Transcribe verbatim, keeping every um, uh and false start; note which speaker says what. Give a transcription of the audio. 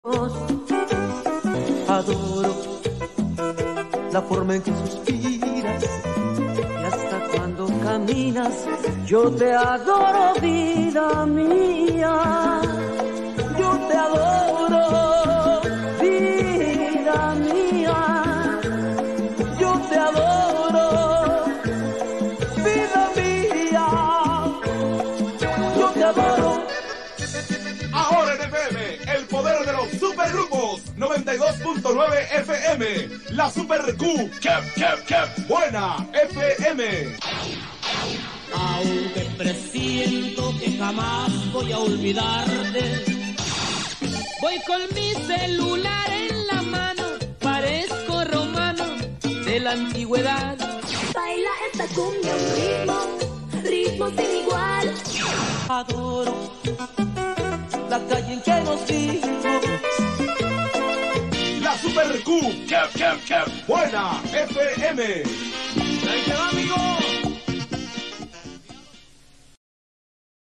Speaker 1: Adoro la forma en que suspiras y hasta cuando caminas yo te adoro, vida mía. Yo te adoro, vida mía. Yo te adoro, vida mía. Yo te adoro.
Speaker 2: Ahora en F M, el poder de los supergrupos. noventa y dos punto nueve F M. La Super Q. Kep, kep, kep. Buena F M.
Speaker 3: Aunque presiento que jamás voy a olvidarte, voy con mi celular en la mano, parezco romano de la antigüedad.
Speaker 4: Baila esta cumbia, un ritmo, ritmo sin igual.
Speaker 1: Adoro la calle en que nos vimos.
Speaker 2: La Super Q. Kep, kep, kep. Buena F M. Ahí te va, amigo.